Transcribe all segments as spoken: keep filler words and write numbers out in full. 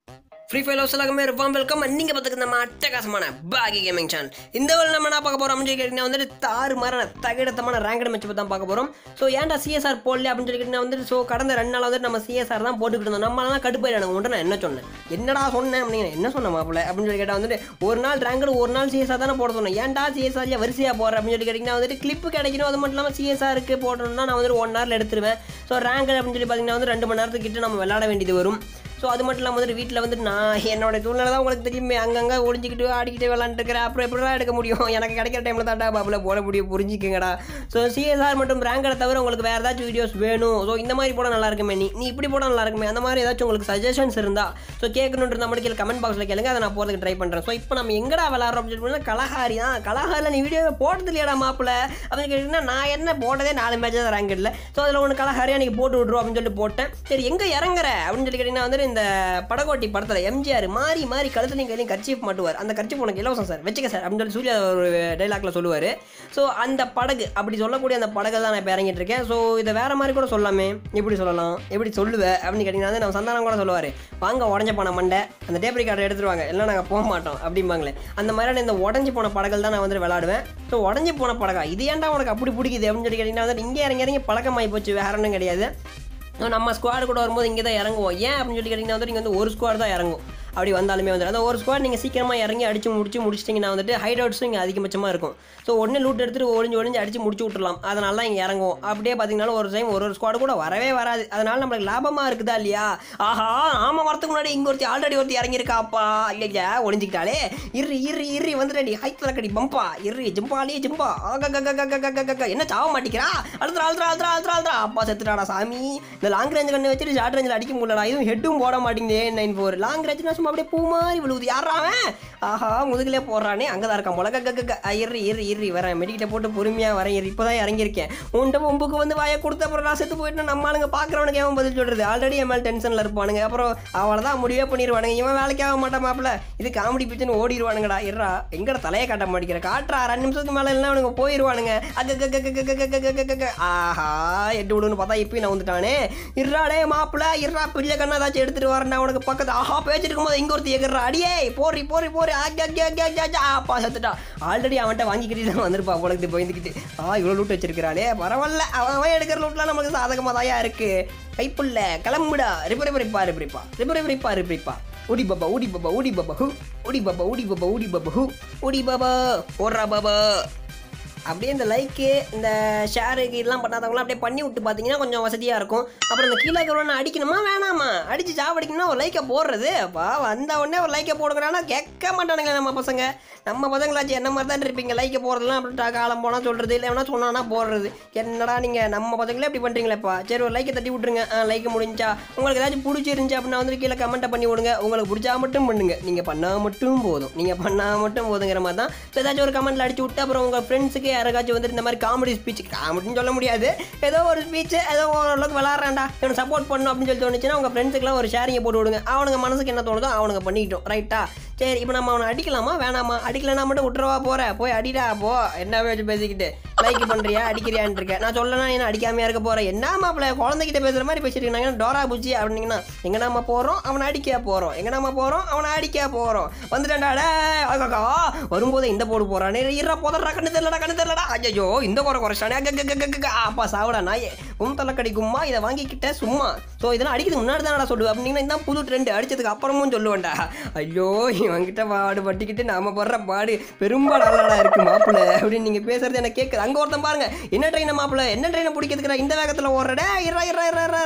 Free Fire எல்லாருக்குமே warm welcome. நீங்க பாத்துக்கிற நம்ம அட்டகாசமான பாகி கேமிங் சேனல். இந்த வேளை நம்ம என்ன பார்க்க போறோம் அப்படின்னு கேட்டீங்கன்னா வந்து தாறு மாறான தகிடத்தமான ரேங்கட் மேட்ச் பத்தி தான் பார்க்க போறோம். சோ ஏன்டா C S R போடல அப்படின்னு சொல்லிட்டு வந்து சோ கடந்த ரெண்டு நாள் வந்து நம்ம C S R தான் போட்டுக்கிட்டு இருந்தோம். நம்மளால தான் கடுப்பாயிடானுங்க. உன்ட்ட நான் என்ன சொன்னேன்? என்னடா சொன்னேன் அப்படிங்க என்ன சொன்ன மாப்ள அப்படின்னு சொல்லி கேட்டா வந்து ஒரு நாள் ரேங்கட் ஒரு நாள் C S R தான போட சொன்னேன். ஏன்டா C S R ல வரிசையா போற அப்படின்னு சொல்லி கேட்டீங்கன்னா வந்து கிளிப் கிடைக்கணும். அது மட்டும் இல்லாம C S R க்கு போடணும்னா நான் வந்து one hour ல எடுத்துருவேன். சோ ரேங்கட் அப்படின்னு சொல்லி பாத்தீங்கன்னா வந்து ரெண்டு மணி நேரத்துக்கு கிட்ட நம்ம விளையாட வேண்டியது வரும். ஸோ அது மட்டும் இல்லாமல் வந்து வீட்டில் வந்து நான் என்னோட சூழ்நிலை தான் உங்களுக்கு தெரியுமே அங்கங்கே ஒழிஞ்சிக்கிட்டு ஆடிக்கிட்டு விளாண்டுருக்கிறேன். அப்புறம் எப்படிலாம் எடுக்க முடியும்? எனக்கு கிடைக்கிற டைமில் தான்டா பாப்பில் போட முடியும், புரிஞ்சிக்கங்கடா. ஸோ C S R மற்றும் ரேங்கடை தவிர உங்களுக்கு வேறு ஏதாச்சும் வீடியோஸ் வேணும், ஸோ இந்த மாதிரி போட நல்லா இருக்குமே, நீ நீ இப்படி போட நல்லா இருக்குமே, அந்த மாதிரி ஏதாச்சும் உங்களுக்கு சஜஷன்ஸ் இருந்தால் ஸோ கேட்கணுன்ற நம்ம கீழே கமெண்ட் பாக்ஸில் கேளுங்க, அதை நான் போகிறதுக்கு ட்ரை பண்ணுறேன். ஸோ இப்போ நம்ம எங்கடா விளாட்றோம் அப்படின்னு சொல்லி கலஹாரி தான். கலஹாரியில் நீ வீடியோ போட்டது இல்லையாடா மாப்பிள்ள அப்படின்னு கேட்டிங்கன்னா நான் என்ன போட்டதே நாலு மேட்ச் தான் ரேங்கடில். ஸோ அதில் ஒன்று கலஹாரியாக நீங்கள் போட்டு விட்ருவோம் அப்படின்னு சொல்லிட்டு போட்டேன். சரி எங்கே இறங்குற அப்படின்னு சொல்லி கேட்டிங்கன்னா வந்து இந்த படகோட்டி படத்தில் M G R மாறி மாறி கழுத்துலையும் கையிலையும் கர்ச்சீஃப் மாட்டுவார். அந்த கர்ச்சீஃப் உனக்கு இலவசம் சார், வச்சுக்க சார் அப்படின்னு சொல்லி சூர்யா ஒரு டைலாக்ல சொல்லுவார். ஸோ அந்த படகு அப்படி சொல்லக்கூடிய அந்த படகை தான் நான் இப்போ இறங்கிட்டு இருக்கேன். ஸோ இதை வேற மாதிரி கூட சொல்லாமே, எப்படி சொல்லலாம், எப்படி சொல்லுவேன் அப்படின்னு கேட்டிங்கன்னா நம்ம சந்தானம் கூட சொல்லுவார், வாங்க உடஞ்ச போன மண்டை அந்த டேப் ரெக்கார்டை எடுத்துருவாங்க, எல்லாம் நாங்கள் போக மாட்டோம் அப்படிம்பாங்களே. அந்த மாதிரியான இந்த உடஞ்சி போன படகள் தான் நான் வந்து விளாடுவேன். ஸோ உடஞ்சி போன படகா இது ஏன்டா உனக்கு அப்படி பிடிக்குது அப்படின்னு சொல்லி கேட்டிங்கன்னா வந்து இங்கே இறங்கி இறங்கி பழக்கமாகி போச்சு, வேற ஒன்றும் கிடையாது. நம்ம ஸ்குவாடு கூட வரும்போது இங்கே தான் இறங்குவோம். ஏன் அப்படின்னு சொல்லி கேட்டிங்கன்னா வந்து நீங்கள் வந்து ஒரு ஸ்குவாட் தான் இறங்கும். அப்படி வந்தாலுமே வந்து அந்த ஒரு ஸ்குவாட் நீங்கள் சீக்கிரமாக இறங்கி அடிச்சு முடிச்சு முடிச்சிட்டிங்கன்னா வந்துட்டு ஹைட் அவுட்ஸும் இங்கே அதிகபட்சமாக இருக்கும். ஸோ உடனே லூட் எடுத்துகிட்டு ஒழிஞ்சு ஒழிஞ்சு அடிச்சு முடிச்சு விட்டுலாம். அதனால தான் இங்கே இறங்குவோம். அப்படியே பார்த்தீங்கன்னா ஒரு டைம் ஒரு ஒரு ஸ்குவாடு கூட வரவே வராது. அதனால நம்மளுக்கு லாபமாக இருக்குதா இல்லையா? ஆஹா ஆமாம், வரத்துக்கு முன்னாடி இங்கே ஒருத்தி ஆல்ரெடி ஒருத்தி இறங்கியிருக்காப்பா இல்லையா, ஒழிஞ்சிக்கிட்டாலே இரு இரு இரு வந்துடாடி ஹைத்தில் கடி பம்பா இரு ஜிம்பாலே ஜிம்பா ஆக என்ன சாவ மாட்டிக்கிறா அழுத்துறா அழுத்துறா அழுத்துறா அழுத்துறா அழுத்துறா அப்பா செத்துட்டாடா சாமி. இந்த லாங் ரேஞ்ச் கண்ணு வச்சுட்டு ஷார்ட் ரேஞ்சில் அடிக்க முடியலடா, இதுவும் ஹெட்டும் போட மாட்டேங்குது. நைன் ஃபோர் லாங் ரேஞ்ச்னா சும்மா அப்படியே பூ மாதிரி விழுவுது. யாராவன்? ஆஹா முதுகிலே போடுறானே, அங்கே தான் இருக்கான் போல. கக்க இரு இரு இரு வரேன், மெடிக்கிட்ட போட்டு பொறுமையாக வரேன். இப்போ தான் இறங்கியிருக்கேன். உன்ட்ட பொம்புக்கு வந்து வாயை கொடுத்த அப்புறம் நான் செத்து போயிட்டு நம்ம ஆளுங்க பார்க்குறவனுக்கு ஏன் பதில் சொல்கிறது? ஆல்ரெடி என் மேலே டென்ஷனில் இருப்பானுங்க. அப்புறம் அவளை தான் முடிவே பண்ணிடுவானுங்க. இவன் வேலைக்கு ஆக மாட்டான் மாப்பிள்ள, இது காமெடி பிச்சுன்னு ஓடிடுவானுங்கடா. இருறா எங்கட தலையை காட்ட மாட்டேங்கிற காட்டுறா, ரெண்டு நிமிஷத்துக்கு மேலே எல்லாம் அவனுங்க போயிடுவானுங்க. அக்க ஆஹா எட்டு விடுன்னு பார்த்தா இப்பயும் நான் வந்துட்டானே. இருறாடே மாப்பிள்ள இருறா, பெரிய கண்ணா ஏதாச்சும் எடுத்துட்டு வரேன் உனக்கு பக்கத்து. ஆஹா பேசிட்டு இருக்கும்போது இங்கே ஒருத்தி எகிறா, அடியே போறி போறி போறி அப்பா செத்துட்டா. ஆல்ரெடி அவன்கிட்ட வாங்கிக்கிட்டு தான் வந்திருப்பா உலகத்து போயிருந்துக்கிட்டு. ஆ இவ்வளோ லூட் வச்சிருக்கிறாளே, பரவாயில்ல, அவன் எடுக்கிற லூட்லாம் நமக்கு சாதகமாக தாயா இருக்கு. கைப்புள்ள கிளம்புடா, ரிப்பரி ரிப்பா ரிப்பரிப்பா ரிப்பரி ரிப்பா ரிப்பரிப்பா ஊடி பாபா ஊடி பாபா ஊடி பாபா ஹூ ஊடி பாபா ஊடி பாபா ஊடி பாபா ஹூ ஊடி பாபா ஓடுறா பாபா. அப்படியே இந்த லைக்கு இந்த ஷேருக்கு இதெல்லாம் பண்ணாதவங்களாம் அப்படியே பண்ணி விட்டு பார்த்தீங்கன்னா கொஞ்சம் வசதியாக இருக்கும். அப்புறம் இந்த கீழே இருக்கிறவனை அடிக்கணுமா வேணாமா, அடித்து சாவடிக்கணும்னா ஒரு லைக்கை போடுறது. அப்பா வந்த உடனே ஒரு லைக்கை போடுங்கிறானா கேட்க மாட்டானுங்க நம்ம பசங்க. நம்ம பசங்களாச்சு என்ன மாதிரி தான் இருப்பீங்க, லைக்கை போடுறதுலாம் அப்படின்ட்டு காலம் போனால் சொல்கிறது, இல்லை வேணா சொன்னானா போடுறது. என்னடா நீங்கள் நம்ம பசங்களே இப்படி பண்ணுறீங்களேப்பா. சரி ஒரு லைக்கை தட்டி விட்ருங்க. ஆ லைக்கை முடிஞ்சா உங்களுக்கு ஏதாச்சும் பிடிச்சிருந்துச்சி அப்படின்னா வந்து கீழே கமெண்ட்டை பண்ணி விடுங்க. உங்களுக்கு பிடிச்சா மட்டும் பண்ணுங்க, நீங்கள் பண்ணால் மட்டும் போதும், நீங்கள் பண்ணால் மட்டும் போதுங்கிற மாதிரி தான். ஸோ ஏதாச்சும் ஒரு கமெண்ட்டில் அடிச்சு விட்டு அப்புறம் உங்கள் ஃப்ரெண்ட்ஸுக்கு யாராச்சும் வந்துட்டு இந்த மாதிரி காமெடி ஸ்பீச், காமெடின்னு சொல்ல முடியாது, ஏதோ ஒரு ஸ்பீச் ஏதோ ஓரளவுக்கு விளாட்றான்டா இவனை சப்போர்ட் பண்ணணும் அப்படின்னு சொல்லி தோணுச்சுன்னா உங்கள் ஃப்ரெண்ட்ஸுக்குலாம் ஒரு ஷேரிங்கை போட்டு விடுங்க. அவனுங்க மனசுக்கு என்ன தோணுதோ அவனுங்க பண்ணிக்கிட்டோம். ரைட்டா? சரி இப்போ நம்ம அவனை அடிக்கலாமா வேணாமா? அடிக்கலன்னா மட்டும் விட்டுறவா போகிற, போய் அடிடா போ. என்ன வச்சு பேசிக்கிட்டு லைக் பண்ணுறியா அடிக்கிறியான்னு இருக்கேன். நான் சொல்லனா என்ன அடிக்காமையா இருக்க போகிறேன்? என்ன மாப்பிள்ள குழந்தைகிட்ட பேசுகிற மாதிரி பேசிட்டு டோரா பூச்சி அப்படின்னீங்கன்னா எங்கே நம்ம போகிறோம் அவனை அடிக்க போகிறோம், எங்கே நம்ம போகிறோம் அவனை அடிக்க போகிறோம். வந்துட்டான்டா அக்கா வரும்போது இந்த போடு போகிறானே, இரா போதா கண்ணு தெரியலடா கண்ணு தெரியலடா ஐயோ இந்த குறை குறைச்சானே அப்பா சாவிடா நாயே உம் தலை கடிக்குமா இதை வாங்கிக்கிட்ட சும்மா. ஸோ இதெல்லாம் அடிக்கிறதுக்கு முன்னாடி தானடா சொல்லுவேன் அப்படின்னா இதான் புது ட்ரெண்டு, அடிச்சதுக்கு அப்புறமும் சொல்லுவேன்டா. ஐயோ இவங்கிட்ட பாடு பட்டிக்கிட்டு நாம படுற பாடு பெரும்பாலானடா இருக்கு மாப்பிள்ள அப்படின்னு நீங்கள் பேசுறது எனக்கு கேட்குது. அங்கே ஒருத்தன் பாருங்க, என்ன ட்ரெயினை மாப்பிள்ள என்ன ட்ரெயினை பிடிக்கிறதுக்குறா இந்த வேகத்தில் ஓடுறடே. இரா இரா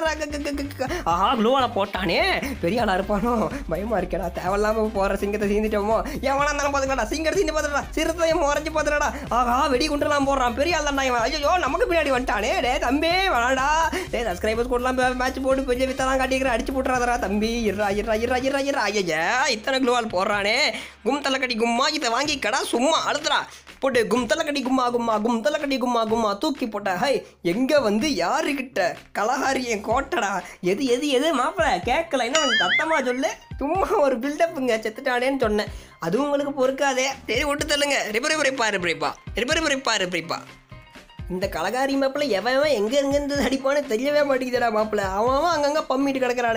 இரா ஆஹா குளோவால போட்டானே, பெரிய ஆளா இருப்பானோ பயமா இருக்கடா. தேவையில்லாம போற சிங்கத்தை சீந்திட்டோமோ, எவனா இருந்தாலும் பார்த்துக்கடா, சிங்கத்தை சீந்து பார்த்துடா, சிறுத்தையும் முறைஞ்சு பார்த்துடா. ஆஹா வெடி குண்டுலாம் போடுறான், பெரிய ஆள் தான் இவன். ஐயோ நமக்கு பின்னாடி வந்துட்டானே, டே தம்பி வேணாடா, டே சப்ஸ்கிரைபர்ஸ் கூடலாம் மேட்ச் போட்டு பெரிய வித்தெல்லாம் காட்டிக்கிறேன், அடிச்சு போட்டுறாதரா தம்பி. இரா இரா இரா இரா இரா ஐயா இத்தனை குளோவால் போடுறானே, கும் தலை கடி கும்மா இதை வாங்கி கடா சும்மா அழுத்துறா போட்டு கும் தலை கடி கும்மா கும்மா கும் தலை கடி கும்மா கும்மா தூக்கி போட்ட. ஹை எங்கே வந்து யாருக்கிட்ட கலஹாரி என் கோட்டடா எது எது எது மாப்பிள்ள கேட்கல என்ன சத்தமாக சொல்லு, சும்மா ஒரு பில்டப்புங்க செத்துட்டானேன்னு சொன்னேன். அதுவும் உங்களுக்கு பொறுக்காதே, சரி விட்டு தள்ளுங்க. ரிப்பரி ரிப்பா ரிப்பரிப்பா ரிப்பரி ரிப்பா ரிப்பரிப்பா. இந்த கலகாரி மாப்பிள்ள எவன் எங்கே எங்கேருந்து அடிப்பானு தெரியவே மாட்டேங்குதுடா மாப்பிள்ள. அவன் அங்கங்கே பம்மிட்டு கிடக்கிறானுங்க.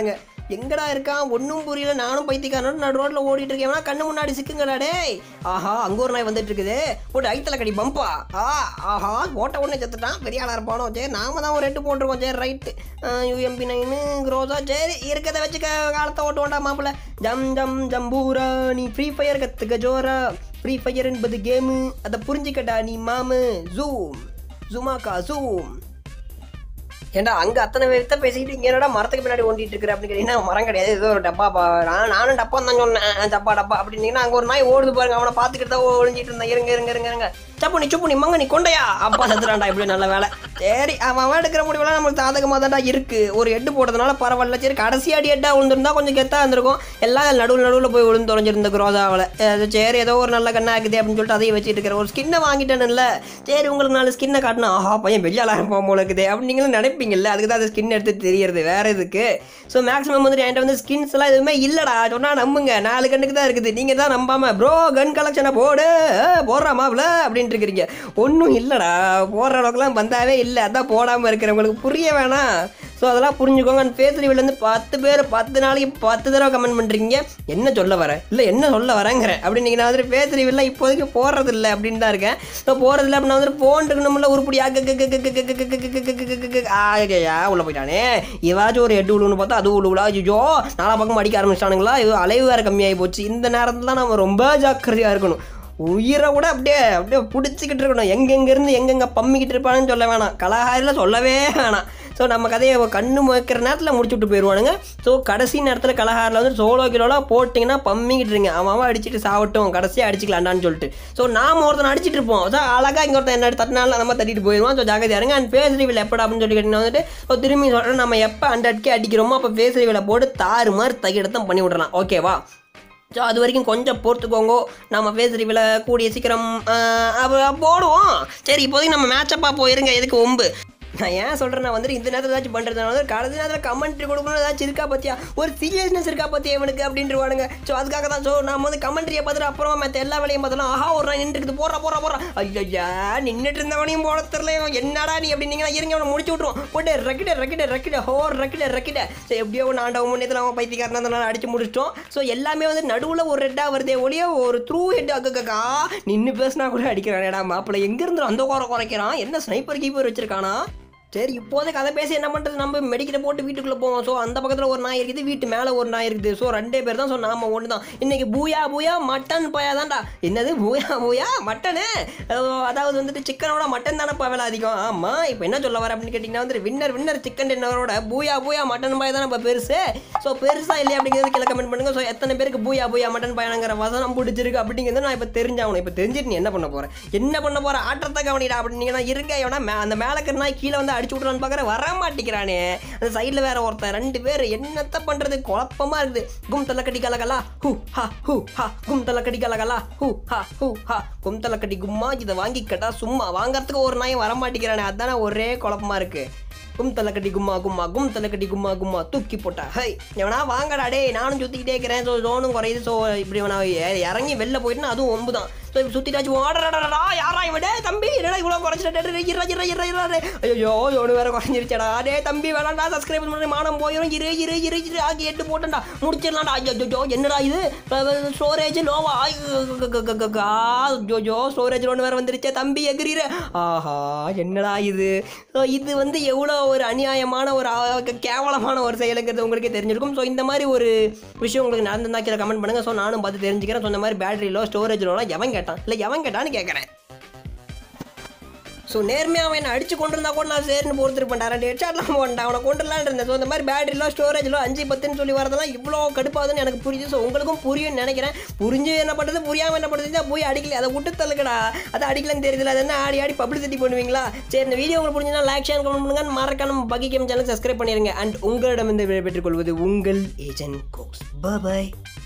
எங்கடா இருக்கான் ஒன்றும் புரியல. நானும் பைத்தியக்காரனோட நான் ரோட்டில் ஓடிட்டு இருக்கேன். கண்ணு முன்னாடி சிக்குங்கடா டேய். ஆஹா அங்கே ஒரு நாய் வந்துட்டு இருக்குது. போட்டு ஐத்தலை கடி பம்பா. ஆ ஆஹா ஓட்ட உடனே செத்துட்டான். பெரிய ஆளாக இருப்பானோ. சரி நாம தான் ஒரு ரெட்டு போட்டிருக்கோம். சரி ரைட்டு யூஎம்பி நைனு க்ரோஸா. சரி இருக்கிறத வச்சு காலத்தை ஓட்டு ஓட்டா மாப்பிள்ள. ஜம் ஜம் ஜம்பூரா நீ ஃப்ரீ ஃபயர் கற்றுக்க ஜோரா. ஃப்ரீ ஃபயர் என்பது கேமு அதை புரிஞ்சிக்கடா நீ மாமு. ஜூம் ஜுமாக்கா ஜூம். ஏன்டா அங்கே அத்தனை பேர்த்த பேசிக்கிட்டு இங்கே என்னடா மரத்துக்கு பின்னாடி ஓண்டிட்டு இருக்கிற அப்படின்னு கேட்டீங்கன்னா மரம் கிடையாது, ஏதோ ஒரு டப்பா. நான் நானும் டப்பா தான் சொன்னேன். டப்பா டப்பா அப்படின்னீங்கன்னா அங்கே ஒரு நாய் ஓடுது பாருங்க. அவனை பார்த்துக்கிட்டு தான் ஒழிஞ்சிட்டு இருந்தேன். இருங்க இருங்க இருங்க இருங்க சப்பு நீ சுப்பு நீ மங்க நீ கொண்டையா அப்பா செத்துறான்டா. இப்படி நல்ல வேலை. சரி அவன் அவன் எடுக்கிற முடிவெல்லாம் நம்மளுக்கு சாதகமாக தான்டா இருக்குது. ஒரு எட்டு போட்டதுனால பரவாயில்ல. சரி கடைசி அடி எட்டா விழுந்துருந்தா கொஞ்சம் கெத்தாக இருந்திருக்கும். எல்லாம் நடுவில் நடுவில் போய் விழுந்து தொலைஞ்சிருந்த குரோசாவில். அது சரி ஏதோ ஒரு நல்ல கண்ணா இருக்குது அப்படின்னு சொல்லிட்டு அதையும் வச்சுட்டு இருக்கிற ஒரு ஸ்கின்னை வாங்கிட்டேன்ல. சரி உங்களுக்கு நாலு ஸ்கின்னை காட்டினா ஆஹா பையன் பெரியாளாக இருப்பான் போல இருக்குது அப்படின்னு நீங்களும் நினைப்பீங்கல்ல. அதுக்கு தான் அது ஸ்கின் எடுத்து தெரியறது வேறு இதுக்கு. ஸோ மேக்ஸிமம் வந்து என்கிட்ட வந்து ஸ்கின்ஸ் எல்லாம் எதுவுமே இல்லைடா. சொன்னால் நம்புங்க நாலு கண்ணுக்கு தான் இருக்குது. நீங்கள் தான் நம்பாம ப்ரோ கன் கலெக்ஷனை போடு போடுறா மாப்பிள அப்படின்ட்டு இருக்கிறீங்க. ஒன்றும் இல்லைடா போடுற அளவுக்குலாம் வந்தாவே இல்லை. அதான் போடாமல் இருக்கிறவங்களுக்கு புரிய வேணாம். ஸோ அதெல்லாம் புரிஞ்சுக்கோங்க. ஃபேஸ் ரிவ்யூலேருந்து பத்து பேர் பத்து நாளைக்கு பத்து தடவை கமெண்ட் பண்ணுறீங்க. என்ன சொல்ல வரேன் இல்லை என்ன சொல்ல வரேங்கிறேன் அப்படின்னு நீங்கள் நான் வந்துட்டு ஃபேஸ் ரிவ்யூலாம் இப்போதைக்கு போடுறது இல்லை அப்படின்னு தான் இருக்கேன். ஸோ போகிறது இல்லை அப்படின்னா வந்துட்டு ஃபோன் இருக்கணும்ல உருப்படி ஆகையா உள்ளே போயிட்டானே. இவாச்சும் ஒரு எட்டு விழுன்னு பார்த்தா அது விழுவுலா. ஐயோ நாலா பக்கம் அடிக்க ஆரம்பிச்சிட்டானுங்களா. இது அலைவு வேறு கம்மியாகி போச்சு. இந்த நேரத்தில் தான் நம்ம ரொம்ப ஜாக்கிரதையாக இருக்கணும். உயிரை கூட அப்படியே அப்படியே பிடிச்சிக்கிட்டு இருக்கணும். எங்கெங்கேருந்து எங்கெங்கே பம்மிக்கிட்டு இருப்பானுன்னு சொல்ல வேணாம். கலாகாரில் சொல்லவே வேணாம். ஸோ நம்ம கதையை கண்ணு வைக்கிற நேரத்தில் முடிச்சு விட்டு போயிடுவானுங்க. ஸோ கடைசி நேரத்தில் கலகாரில் வந்து சோலோ கிலோலாம் போட்டிங்கன்னா பம்மிக்கிட்டு இருங்க. அவன் அடிச்சுட்டு சாவட்டும் கடைசியாக அடிச்சிக்கலாண்டான்னு சொல்லிட்டு. ஸோ நாம் ஒருத்தனை அடிச்சிட்டு இருப்போம். ஸோ அழகாக இங்கே ஒருத்தன் என்ன தட்டினாலும் நம்ம தட்டிட்டு போயிடுவோம். ஸோ ஜாகிரதையா இருங்க. அண்ட் ஃபேஸ் ரிவில் எப்படா அப்படின்னு சொல்லி கேட்டீங்கன்னா வந்துட்டு ஸோ திரும்பி சொல்கிறேன் நம்ம எப்போ ஹண்ட்ரட் கே அடிக்கிறோமோ அப்போ ஃபேஸ் ரிவில் போட்டு தாறு மாதிரி தகிடத்தான் பண்ணி விடலாம். ஓகேவா? ஸோ அது வரைக்கும் கொஞ்சம் பொறுத்துக்கோங்க. நம்ம ஃபேஸ் ரிவில் கூடிய சீக்கிரம் போடுவோம். சரி இப்போதைக்கு நம்ம மேட்சப்பாக போயிருங்க. எதுக்கு ஒம்பு நான் ஏன் சொல்கிறேன்னா வந்துட்டு இந்த நேரத்தில் ஏதாச்சும் பண்ணுறதுனால வந்து கடைசி நேரத்தில் கமெண்ட்ரி கொடுக்கணும் ஏதாச்சும் இருக்கா பார்த்தியா ஒரு சீரியஸ்னஸ் இருக்கா பார்த்தியா இவனுக்கு அப்படின்ட்டுருவானுங்க. ஸோ அதுக்காக தான். ஸோ நம்ம வந்து கமெண்ட்ரியை பார்த்துட்டு அப்புறமா மற்ற எல்லா வேலையும் பார்த்தோம்னா ஆஹா ஒரு நாள் நின்று இருக்குது போடுறா போடுறா போடுறா ஐயா நின்றுட்டு இருந்தவனையும் போட தெரியல என்னடா நீ அப்படின்னீங்கன்னா இருங்க அவனை முடிச்சு விட்ருவோம். போட்டு ரக்கிட்ட ரக்கிட்ட ரக்கிட்ட ஹோ ரக்கிட்ட ரக்கிட்ட. ஸோ எப்படியோ ஒன்று ஆண்டவ முன்னேற்ற அவன் பைத்தியக்காரனால அடிச்சு முடிச்சிட்டோம். ஸோ எல்லாமே வந்து நடுவில் ஒரு ரெட்டாக வருதே ஒளிய ஒரு த்ரூ ஹெட் அக்கக்கா நின்று பேசினா கூட அடிக்கிறானேடா மாப்பிள்ளை எங்கேருந்து அந்த குறை குறைக்கிறான். என்ன ஸ்னைப்பர் கீப்பர் வச்சிருக்கானா. சரி இப்போதைக்கு அதை பேசி என்ன பண்ணுறது நம்ம மெடிக்கலை போட்டு வீட்டுக்குள்ளே போவோம். ஸோ அந்த பக்கத்தில் ஒரு நாய் இருக்குது வீட்டு மேலே ஒரு நாய் இருக்குது. ஸோ ரெண்டே பேர் தான். ஸோ நாம ஒன்று தான் இன்றைக்கி பூயா பூயா மட்டன் பயா தான்டா. என்னது பூயா பூயா மட்டனு அதாவது வந்துட்டு சிக்கனோட மட்டன் தானேப்பா விலை அதிகம். ஆமாம் இப்போ என்ன சொல்ல வர அப்படின்னு கேட்டிங்கன்னா வந்துட்டு வின்னர் வின்னர் சிக்கன் டின்னரோட பூயா பூயா மட்டன் பாயா தானே இப்போ பெருசு. ஸோ பெருசாக இல்லையா அப்படிங்கிறது கீழே கமெண்ட் பண்ணுங்கள். ஸோ எத்தனை பேருக்கு பூயா பூயா மட்டன் பாயாங்கிற வசனம் பிடிச்சிருக்கு அப்படிங்கிறது நான் இப்போ தெரிஞ்சாகணும். இப்போ தெரிஞ்சுட்டு நீ என்ன பண்ண போகிறேன் என்ன பண்ண போகிற ஆட்டத்தை கவனிடா அப்படின்னீங்கன்னா இருங்க எவனா அந்த மேலக்கிற நாய் கீழே வந்து அடிச்சு விட்றான்னு பார்க்குற வர மாட்டேங்கிறானே. அந்த சைடில் வேற ஒருத்தன் ரெண்டு பேர் என்னத்த பண்ணுறது குழப்பமாக இருக்குது. கும் தலை கட்டி கலகலா ஹூ ஹா ஹூ ஹா கும் தலை கட்டி கலகலா ஹூ ஹா ஹூ ஹா கும் தலை கட்டி கும்மா இதை வாங்கி கேட்டா சும்மா வாங்கறதுக்கு ஒரு நாய் வர மாட்டேங்கிறானே. அதுதானே ஒரே குழப்பமாக இருக்குது. கும் தலை கட்டி கும்மா கும்மா கும் தலை கட்டி கும்மா கும்மா தூக்கி போட்டா ஹை எவனா வாங்கடா டே நானும் சுற்றிக்கிட்டே இருக்கிறேன். ஸோ ஜோனும் குறையுது. ஸோ இப்படி வேணா இறங்கி வெளில போயிட்டுனா அதுவும் ஒம்பு தான். ஸோ இப்போ சுற்றிட்டாச்சு ஓடடா யாரா இவடே தம்பி என்னடா இவ்வளோ குறைச்சிட்டே ஐயோ ஜோனு வேறு குறைஞ்சிருச்சடா. டே தம்பி வேணாண்டா சப்ஸ்கிரைப் பண்ணி மானம் போயிடும். இரு இரு இரு இரு ஆகி எட்டு போட்டேன்டா முடிச்சிடலாம்டா. ஐயோ என்னடா இது ஸ்டோரேஜ் லோவா ஐயோ ஸ்டோரேஜ் ஒன்று வேறு வந்துருச்சே தம்பி எகிரிற. ஆஹா என்னடா இது. ஸோ இது வந்து எவ்வளோ ஒரு அநியாயமான ஒரு கேவலமான ஒரு செயலுங்கிறது உங்களுக்கே தெரிஞ்சிருக்கும். ஸோ இந்த மாதிரி ஒரு விஷயம் உங்களுக்கு நடந்திருந்தா கீழே கமெண்ட் பண்ணுங்கள். ஸோ நானும் பார்த்து தெரிஞ்சுக்கிறேன். ஸோ இந்த மாதிரி பேட்டரியிலோ ஸ்டோரேஜ்லாம் எவன் கேட்டான் இல்லை எவன் கேட்டான்னு கேட்குறேன். ஸோ நேர்மையாக அவன் என்ன அடிச்சு கொண்டு இருந்தால் கூட நான் சரின்னு பொறுத்துருப்பேன். ரெண்டு ஹெட்ஷாட்லாம் போட்டேன் அவனை கொண்டுலான்னு இருந்தேன். ஸோ இந்த மாதிரி பேட்டரியிலோ ஸ்டோரேஜிலோ அஞ்சு பத்துன்னு சொல்லி வரதெல்லாம் இவ்வளோ கடுப்பாதுன்னு எனக்கு புரியுது. ஸோ உங்களுக்கும் புரியும்னு நினைக்கிறேன். புரிஞ்சு என்ன பண்ணுறது புரியாமல் என்ன பண்ணுறது போய் அடிக்கல அதை விட்டு தள்ளுக்கடா. அதை அடிக்கலன்னு தெரியுதுல அது என்ன ஆடி ஆடி பப்ளிசிட்டி பண்ணுவீங்களா. சரி இந்த வீடியோ உங்களுக்கு புரிஞ்சுன்னா லைக் ஷேர் கமெண்ட் பண்ணுங்க. மறக்காம பக்கி கேம் சேனல் சப்ஸ்கிரைப் பண்ணிடுங்க. அண்ட் உங்களிடம் இந்த விடை பெற்றுக்கொள்வது உங்கள் ஏஜென்ட் கோக்ஸ். பாய்.